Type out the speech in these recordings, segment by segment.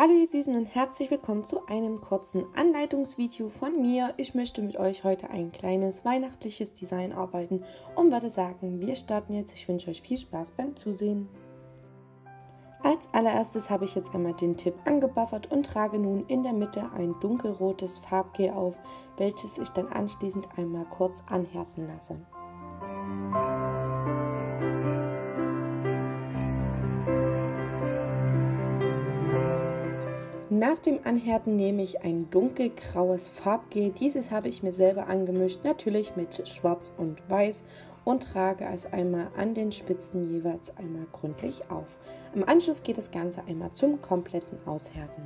Hallo ihr Süßen und herzlich willkommen zu einem kurzen Anleitungsvideo von mir. Ich möchte mit euch heute ein kleines weihnachtliches Design arbeiten und würde sagen, wir starten jetzt. Ich wünsche euch viel Spaß beim Zusehen. Als allererstes habe ich jetzt einmal den Tipp angebuffert und trage nun in der Mitte ein dunkelrotes Farbgel auf, welches ich dann anschließend einmal kurz anhärten lasse. Nach dem Anhärten nehme ich ein dunkelgraues Farbgel. Dieses habe ich mir selber angemischt, natürlich mit Schwarz und Weiß, und trage es einmal an den Spitzen jeweils einmal gründlich auf. Im Anschluss geht das Ganze einmal zum kompletten Aushärten.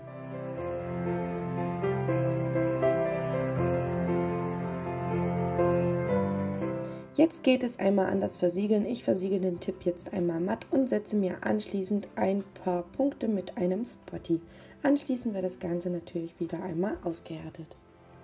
Jetzt geht es einmal an das Versiegeln. Ich versiegele den Tipp jetzt einmal matt und setze mir anschließend ein paar Punkte mit einem Spotty. Anschließend wird das Ganze natürlich wieder einmal ausgehärtet.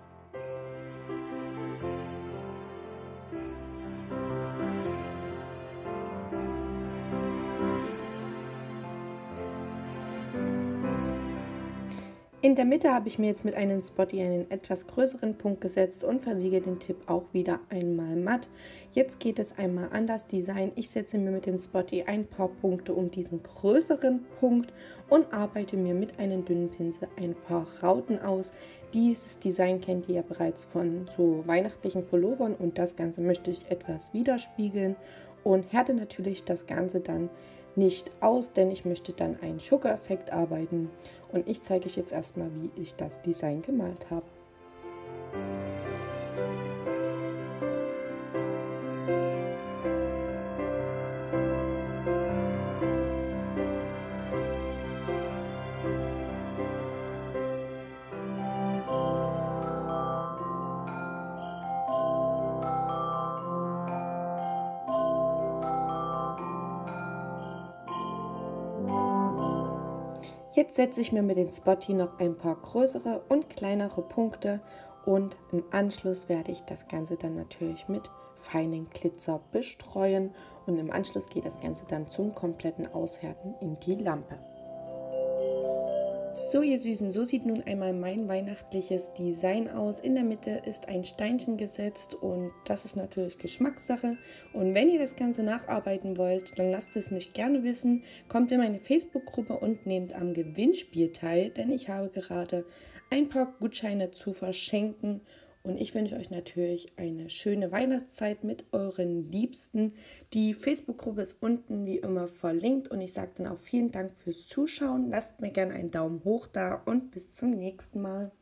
In der Mitte habe ich mir jetzt mit einem Spotty einen etwas größeren Punkt gesetzt und versiegele den Tipp auch wieder einmal matt. Jetzt geht es einmal an das Design. Ich setze mir mit dem Spotty ein paar Punkte um diesen größeren Punkt und arbeite mir mit einem dünnen Pinsel ein paar Rauten aus. Dieses Design kennt ihr ja bereits von so weihnachtlichen Pullovern und das Ganze möchte ich etwas widerspiegeln und härte natürlich das Ganze dann nicht aus, denn ich möchte dann einen Sugar-Effekt arbeiten und ich zeige euch jetzt erstmal, wie ich das Design gemalt habe. Jetzt setze ich mir mit dem Spotty noch ein paar größere und kleinere Punkte und im Anschluss werde ich das Ganze dann natürlich mit feinem Glitzer bestreuen und im Anschluss geht das Ganze dann zum kompletten Aushärten in die Lampe. So ihr Süßen, so sieht nun einmal mein weihnachtliches Design aus. In der Mitte ist ein Steinchen gesetzt und das ist natürlich Geschmackssache. Und wenn ihr das Ganze nacharbeiten wollt, dann lasst es mich gerne wissen. Kommt in meine Facebook-Gruppe und nehmt am Gewinnspiel teil, denn ich habe gerade ein paar Gutscheine zu verschenken. Und ich wünsche euch natürlich eine schöne Weihnachtszeit mit euren Liebsten. Die Facebook-Gruppe ist unten wie immer verlinkt und ich sage dann auch vielen Dank fürs Zuschauen. Lasst mir gerne einen Daumen hoch da und bis zum nächsten Mal.